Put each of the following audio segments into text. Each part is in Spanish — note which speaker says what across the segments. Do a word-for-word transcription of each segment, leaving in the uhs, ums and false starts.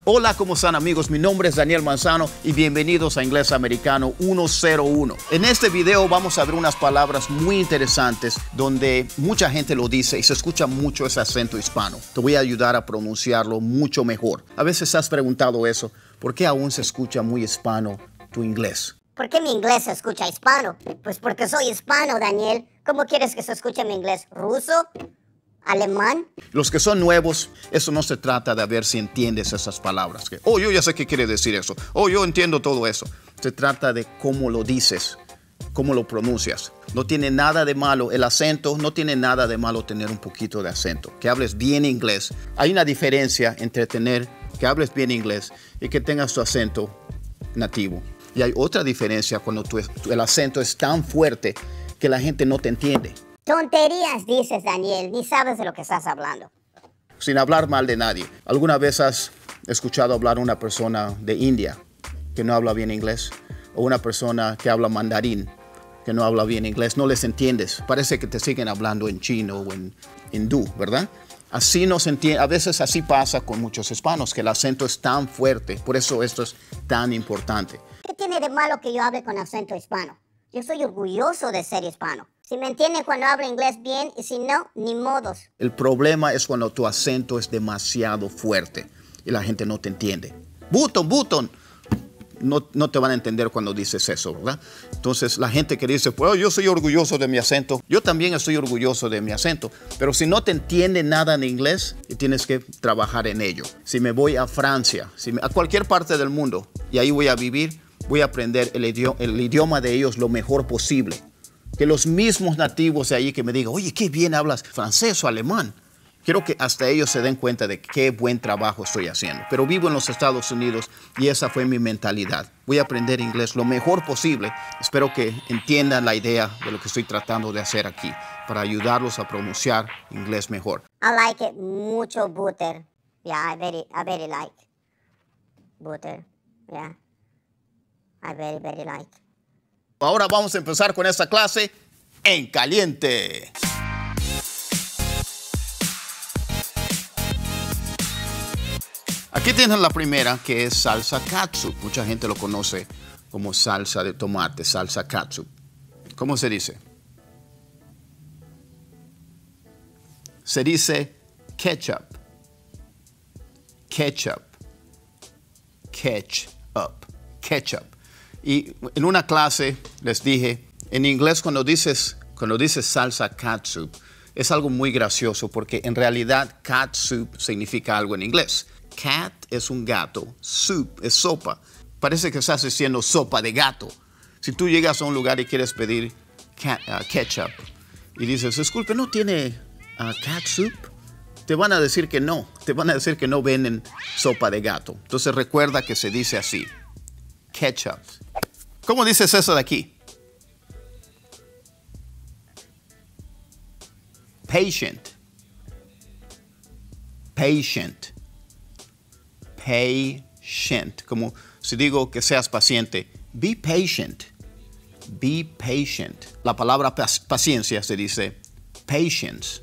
Speaker 1: Hola, ¿cómo están amigos? Mi nombre es Daniel Manzano y bienvenidos a Inglés Americano ciento uno. En este video vamos a ver unas palabras muy interesantes donde mucha gente lo dice y se escucha mucho ese acento hispano. Te voy a ayudar a pronunciarlo mucho mejor. A veces has preguntado eso, ¿por qué aún se escucha muy hispano tu inglés?
Speaker 2: ¿Por qué mi inglés se escucha hispano? Pues porque soy hispano, Daniel. ¿Cómo quieres que se escuche mi inglés? ¿Ruso? ¿Alemán?
Speaker 1: Los que son nuevos, eso no se trata de ver si entiendes esas palabras. Que, oh, yo ya sé qué quiere decir eso. Oh, yo entiendo todo eso. Se trata de cómo lo dices, cómo lo pronuncias. No tiene nada de malo el acento, no tiene nada de malo tener un poquito de acento. Que hables bien inglés. Hay una diferencia entre tener que hables bien inglés y que tengas tu acento nativo. Y hay otra diferencia cuando tu, tu, el acento es tan fuerte que la gente no te entiende.
Speaker 2: Tonterías dices, Daniel. Ni sabes de lo que estás hablando.
Speaker 1: Sin hablar mal de nadie. ¿Alguna vez has escuchado hablar a una persona de India que no habla bien inglés? O una persona que habla mandarín que no habla bien inglés. No les entiendes. Parece que te siguen hablando en chino o en hindú, ¿verdad? Así no se entiende. A veces así pasa con muchos hispanos, que el acento es tan fuerte. Por eso esto es tan importante.
Speaker 2: ¿Qué tiene de malo que yo hable con acento hispano? Yo soy orgulloso de ser hispano. Si me entienden cuando hablo inglés bien y si no, ni modos.
Speaker 1: El problema es cuando tu acento es demasiado fuerte y la gente no te entiende. Button, Button. No, no te van a entender cuando dices eso, ¿verdad? Entonces la gente que dice, pues yo soy orgulloso de mi acento. Yo también estoy orgulloso de mi acento. Pero si no te entiende nada en inglés, tienes que trabajar en ello. Si me voy a Francia, si me, a cualquier parte del mundo y ahí voy a vivir, voy a aprender el idioma, el idioma de ellos lo mejor posible. Que los mismos nativos de ahí que me digan, oye, qué bien hablas francés o alemán. Quiero que hasta ellos se den cuenta de qué buen trabajo estoy haciendo. Pero vivo en los Estados Unidos y esa fue mi mentalidad. Voy a aprender inglés lo mejor posible. Espero que entiendan la idea de lo que estoy tratando de hacer aquí para ayudarlos a pronunciar inglés mejor.
Speaker 2: I like it mucho butter. Yeah, I very, I very like butter. Yeah, I very, very like.
Speaker 1: Ahora vamos a empezar con esta clase en caliente. Aquí tienen la primera, que es salsa catsup. Mucha gente lo conoce como salsa de tomate, salsa catsup. ¿Cómo se dice? Se dice ketchup. Ketchup. Ketchup. Ketchup. Y en una clase les dije, en inglés cuando dices, cuando dices salsa catsup, es algo muy gracioso porque en realidad catsup significa algo en inglés. Cat es un gato, soup es sopa. Parece que estás diciendo sopa de gato. Si tú llegas a un lugar y quieres pedir cat, uh, ketchup y dices, disculpe, ¿no tiene uh, catsup? Te van a decir que no, te van a decir que no venden sopa de gato. Entonces recuerda que se dice así, ketchup. ¿Cómo dices eso de aquí? Patient. Patient. Patient. Como si digo que seas paciente. Be patient. Be patient. La palabra paciencia se dice patience.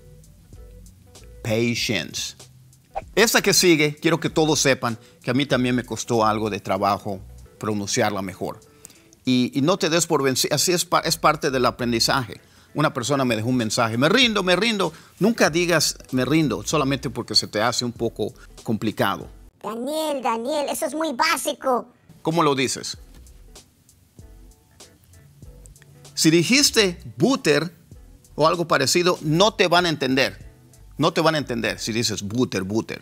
Speaker 1: Patience. Esta que sigue, quiero que todos sepan que a mí también me costó algo de trabajo pronunciarla mejor. Y, y no te des por vencido. Así es, es parte del aprendizaje. Una persona me dejó un mensaje, me rindo, me rindo. Nunca digas me rindo, solamente porque se te hace un poco complicado.
Speaker 2: Daniel, Daniel, eso es muy básico.
Speaker 1: ¿Cómo lo dices? Si dijiste butter o algo parecido, no te van a entender. No te van a entender si dices butter, butter.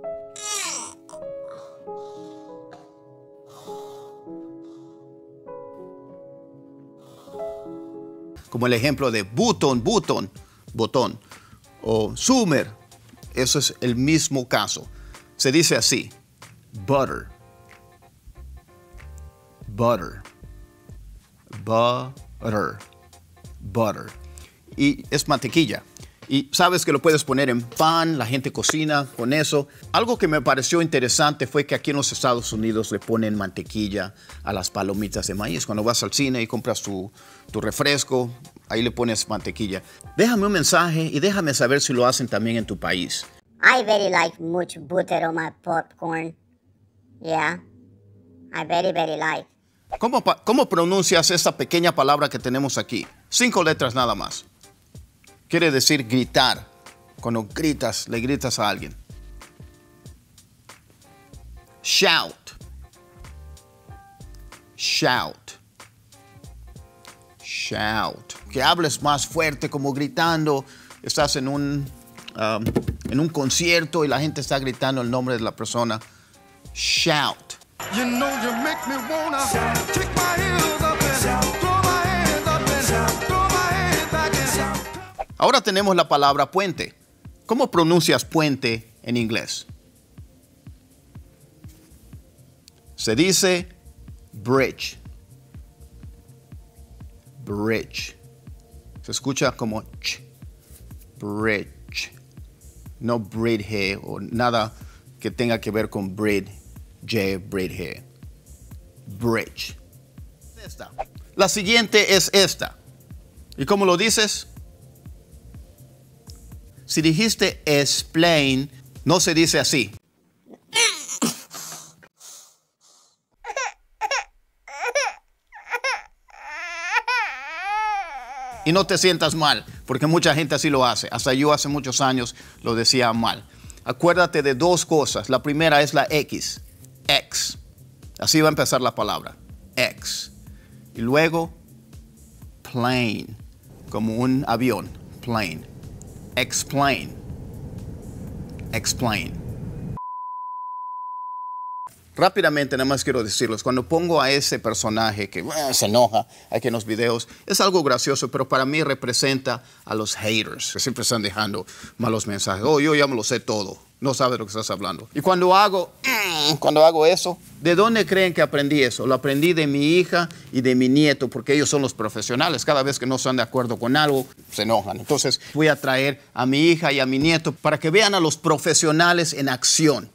Speaker 1: Como el ejemplo de button, button, botón. O summer. Eso es el mismo caso. Se dice así. Butter. Butter. Butter. Butter. Y es mantequilla. Y sabes que lo puedes poner en pan, la gente cocina con eso. Algo que me pareció interesante fue que aquí en los Estados Unidos le ponen mantequilla a las palomitas de maíz. Cuando vas al cine y compras tu, tu refresco, ahí le pones mantequilla. Déjame un mensaje y déjame saber si lo hacen también en tu país.
Speaker 2: I very like much butter on my popcorn. Yeah, I very, very like.
Speaker 1: ¿Cómo, pa- ¿Cómo pronuncias esta pequeña palabra que tenemos aquí? Cinco letras nada más. Quiere decir gritar. Cuando gritas, le gritas a alguien. Shout. Shout. Shout. Que hables más fuerte, como gritando. Estás en un, um, en un concierto y la gente está gritando el nombre de la persona. Shout.
Speaker 3: You know you make me wanna kick my heels up and throw my hands up and throw my head back and...
Speaker 1: Ahora tenemos la palabra puente. ¿Cómo pronuncias puente en inglés? Se dice bridge. Bridge. Se escucha como ch. Bridge. No bridge o nada que tenga que ver con bridge. J, bridge. Bridge. Esta. La siguiente es esta. ¿Y cómo lo dices? Si dijiste explain, no se dice así. Y no te sientas mal, porque mucha gente así lo hace. Hasta yo hace muchos años lo decía mal. Acuérdate de dos cosas. La primera es la X. X. Así va a empezar la palabra. X. Y luego, plane. Como un avión. Plane. Explain. Explain. Rápidamente, nada más quiero decirles, cuando pongo a ese personaje que uh, se enoja aquí en los videos, es algo gracioso, pero para mí representa a los haters, que siempre están dejando malos mensajes. Oh, yo ya me lo sé todo. No sabes lo que estás hablando. Y cuando hago, mm, cuando hago eso, ¿de dónde creen que aprendí eso? Lo aprendí de mi hija y de mi nieto, porque ellos son los profesionales. Cada vez que no están de acuerdo con algo, se enojan. Entonces voy a traer a mi hija y a mi nieto para que vean a los profesionales en acción.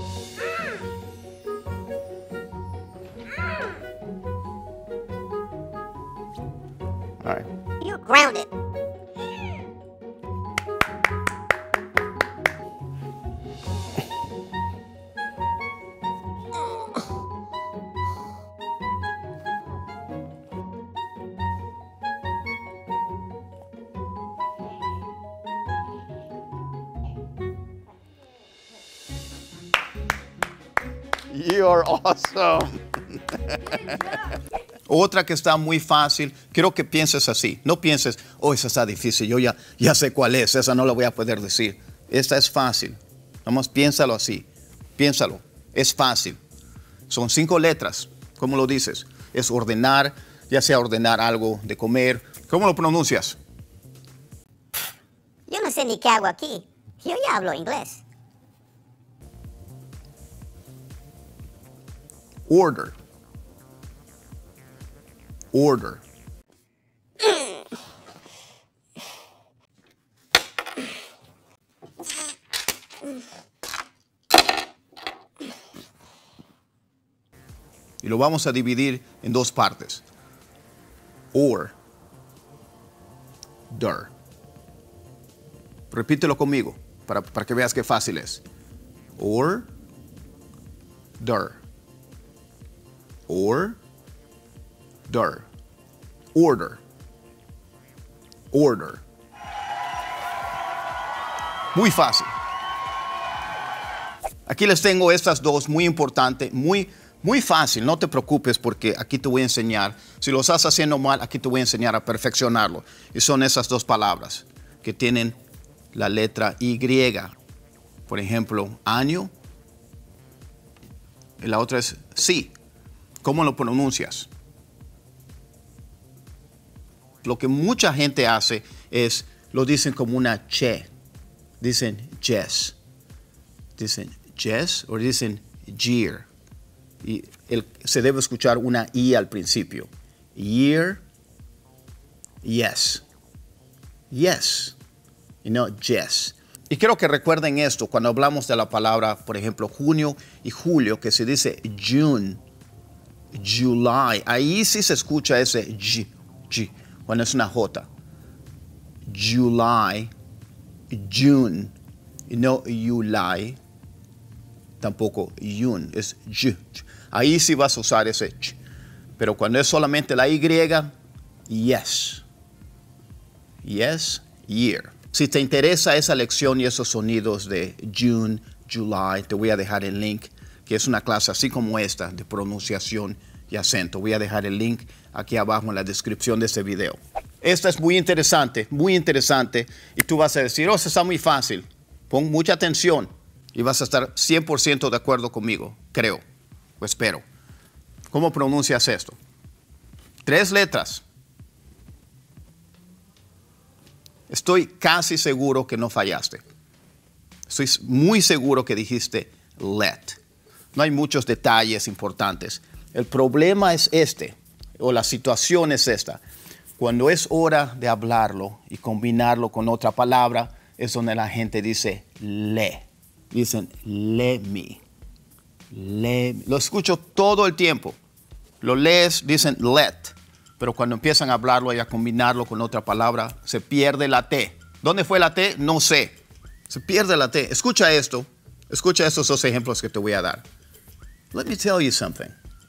Speaker 1: All right.
Speaker 2: You're grounded.
Speaker 1: You're awesome. Otra que está muy fácil, quiero que pienses así. No pienses, oh, esa está difícil, yo ya, ya sé cuál es, esa no la voy a poder decir. Esta es fácil. Vamos, piénsalo así. Piénsalo. Es fácil. Son cinco letras. ¿Cómo lo dices? Es ordenar, ya sea ordenar algo de comer. ¿Cómo lo pronuncias?
Speaker 2: Yo no sé ni qué hago aquí. Yo ya hablo inglés.
Speaker 1: Order. Order. Y lo vamos a dividir en dos partes. Or. Der. Repítelo conmigo para, para que veas qué fácil es. Or. Der. Or. Der. Order. Order. Muy fácil. Aquí les tengo estas dos, muy importante, muy, muy fácil. No te preocupes porque aquí te voy a enseñar. Si lo estás haciendo mal, aquí te voy a enseñar a perfeccionarlo. Y son esas dos palabras que tienen la letra Y. Por ejemplo, año. Y la otra es sí. ¿Cómo lo pronuncias? Lo que mucha gente hace es, lo dicen como una che. Dicen Jess. Dicen Jess o dicen year. Y el, se debe escuchar una I al principio. Year. Yes. Yes. Y no Jess. Y quiero que recuerden esto cuando hablamos de la palabra, por ejemplo, junio y julio, que se dice June. July. Ahí sí se escucha ese G. G. Cuando es una J. July, June, y no July, tampoco yun, es y. Ahí sí vas a usar ese ch. Pero cuando es solamente la Y, yes. Yes, year. Si te interesa esa lección y esos sonidos de June, July, te voy a dejar el link, que es una clase así como esta de pronunciación y acento. Voy a dejar el link aquí abajo en la descripción de este video. Esta es muy interesante, muy interesante. Y tú vas a decir, oh, eso está muy fácil. Pon mucha atención y vas a estar cien por ciento de acuerdo conmigo, creo, o espero. ¿Cómo pronuncias esto? Tres letras. Estoy casi seguro que no fallaste. Estoy muy seguro que dijiste let. No hay muchos detalles importantes. El problema es este, o la situación es esta. Cuando es hora de hablarlo y combinarlo con otra palabra, es donde la gente dice le. Dicen let me. Let me. Lo escucho todo el tiempo. Lo lees, dicen let. Pero cuando empiezan a hablarlo y a combinarlo con otra palabra, se pierde la T. ¿Dónde fue la T? No sé. Se pierde la T. Escucha esto. Escucha estos dos ejemplos que te voy a dar. Let me tell you something.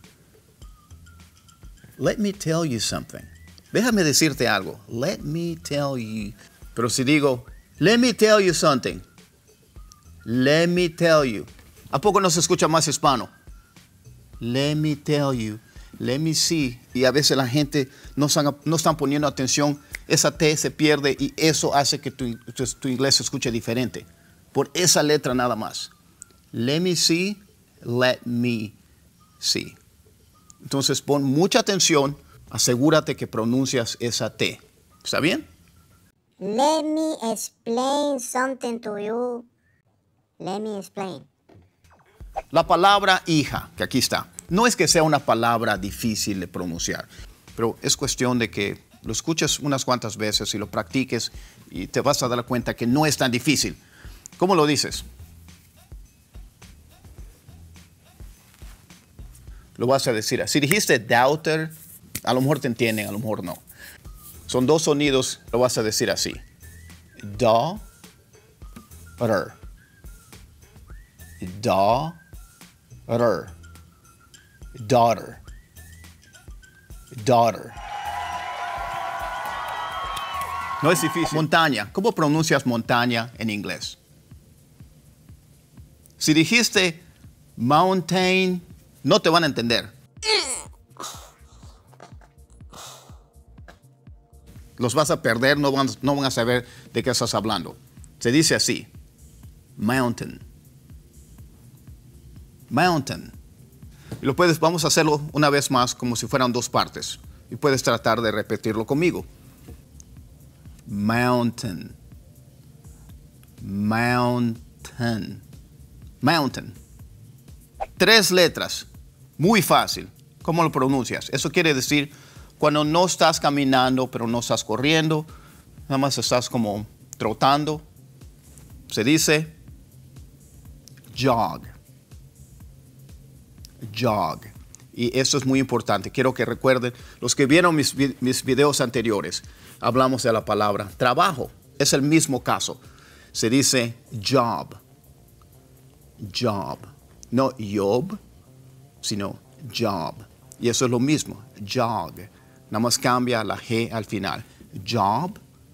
Speaker 1: Let me tell you something. Déjame decirte algo. Let me tell you. Pero si digo, let me tell you something. Let me tell you. ¿A poco no se escucha más hispano? Let me tell you. Let me see. Y a veces la gente no están, no están poniendo atención. Esa T se pierde y eso hace que tu, tu, tu inglés se escuche diferente. Por esa letra nada más. Let me see. Let me see. Entonces pon mucha atención. Asegúrate que pronuncias esa T. ¿Está bien?
Speaker 2: Let me explain something to you. Let me explain.
Speaker 1: La palabra hija, que aquí está. No es que sea una palabra difícil de pronunciar, pero es cuestión de que lo escuches unas cuantas veces y lo practiques y te vas a dar cuenta que no es tan difícil. ¿Cómo lo dices? Lo vas a decir. Si dijiste daughter, a lo mejor te entienden, a lo mejor no. Son dos sonidos, lo vas a decir así. Da, r. Da, r. Daughter. Daughter. No es difícil. Montaña. ¿Cómo pronuncias montaña en inglés? Si dijiste mountain, no te van a entender. Los vas a perder, no van, no van a saber de qué estás hablando. Se dice así. Mountain. Mountain. Y lo puedes, vamos a hacerlo una vez más como si fueran dos partes. Y puedes tratar de repetirlo conmigo. Mountain. Mountain. Mountain. Tres letras. Muy fácil. ¿Cómo lo pronuncias? Eso quiere decir cuando no estás caminando, pero no estás corriendo. Nada más estás como trotando. Se dice jog. Jog. Y eso es muy importante. Quiero que recuerden, los que vieron mis, mis videos anteriores, hablamos de la palabra trabajo. Es el mismo caso. Se dice job. Job. No job, sino job. Y eso es lo mismo. Jog. Nada más cambia la G al final. Job.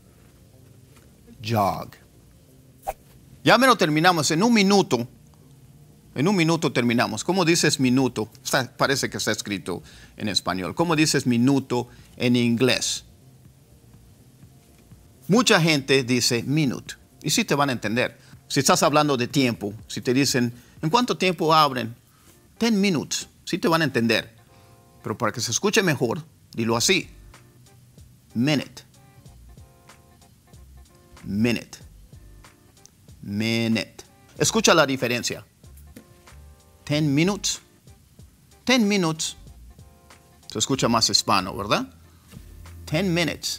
Speaker 1: Jog. Ya me lo terminamos en un minuto. En un minuto terminamos. ¿Cómo dices minuto? Está, parece que está escrito en español. ¿Cómo dices minuto en inglés? Mucha gente dice minute. Y sí te van a entender. Si estás hablando de tiempo, si te dicen, ¿en cuánto tiempo abren? Ten minutes. Sí te van a entender. Pero para que se escuche mejor, dilo así. Minute. Minute. Minute. Escucha la diferencia. Ten minutes. Ten minutes. Se escucha más hispano, ¿verdad? Ten minutes.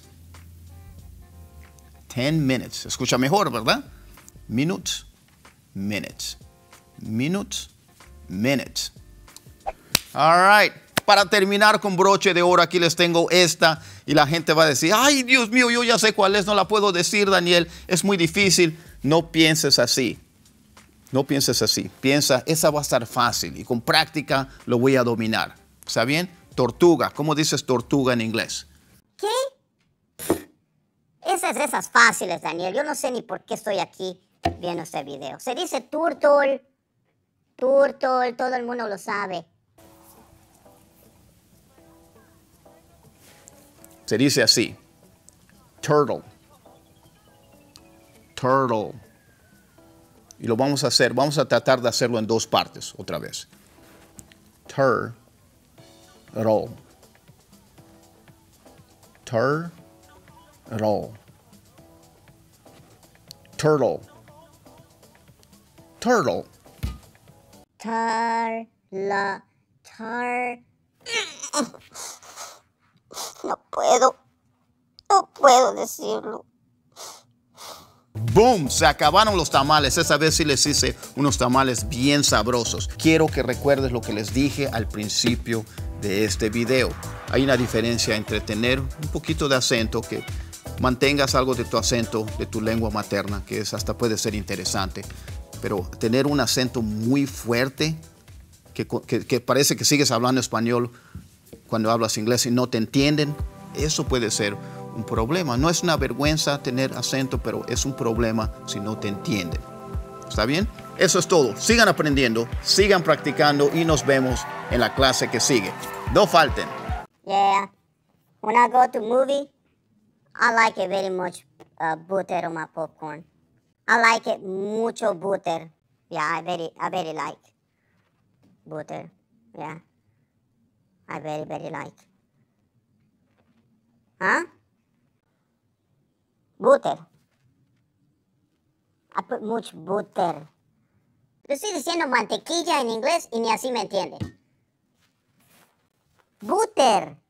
Speaker 1: Ten minutes. Se escucha mejor, ¿verdad? Minutes. Minutes. Minutes. Minutes. All right. Para terminar con broche de oro, aquí les tengo esta. Y la gente va a decir, ay, Dios mío, yo ya sé cuál es. No la puedo decir, Daniel. Es muy difícil. No pienses así. No pienses así. Piensa, esa va a estar fácil y con práctica lo voy a dominar. ¿Está bien? Tortuga. ¿Cómo dices tortuga en inglés?
Speaker 2: ¿Qué? Esas esas fáciles, Daniel. Yo no sé ni por qué estoy aquí viendo este video. Se dice turtle. Turtle, todo el mundo lo sabe.
Speaker 1: Se dice así. Turtle. Turtle. Y lo vamos a hacer, vamos a tratar de hacerlo en dos partes, otra vez. Turtle. Turtle. Turtle. Turtle.
Speaker 2: Tar, la, tar. No puedo. No puedo decirlo.
Speaker 1: ¡Boom! Se acabaron los tamales. Esa vez sí les hice unos tamales bien sabrosos. Quiero que recuerdes lo que les dije al principio de este video. Hay una diferencia entre tener un poquito de acento, que mantengas algo de tu acento, de tu lengua materna, que es, hasta puede ser interesante, pero tener un acento muy fuerte, que, que, que parece que sigues hablando español cuando hablas inglés y no te entienden, eso puede ser un problema. No es una vergüenza tener acento, pero es un problema si no te entienden. ¿Está bien? Eso es todo. Sigan aprendiendo, sigan practicando y nos vemos en la clase que sigue. No falten.
Speaker 2: Yeah. When I go to movie, I like it very much uh, butter on my popcorn. I like it mucho butter. Yeah, I very, I very like butter. Yeah. I very, very like. Huh? Butter. I put much butter. Yo estoy diciendo mantequilla en inglés y ni así me entiende. Butter.